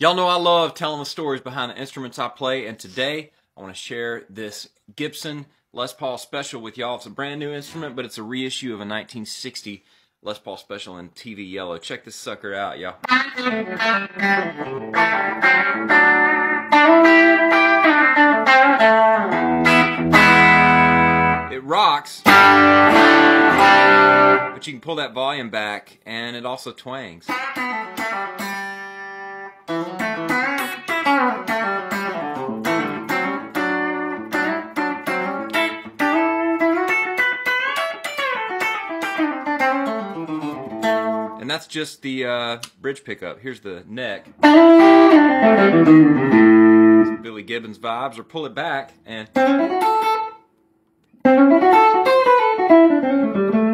Y'all know I love telling the stories behind the instruments I play, and today I want to share this Gibson Les Paul Special with y'all. It's a brand new instrument, but it's a reissue of a 1960 Les Paul Special in TV yellow. Check this sucker out, y'all. It rocks, but you can pull that volume back, and it also twangs. And that's just the bridge pickup. Here's the neck. Some Billy Gibbons vibes, or pull it back and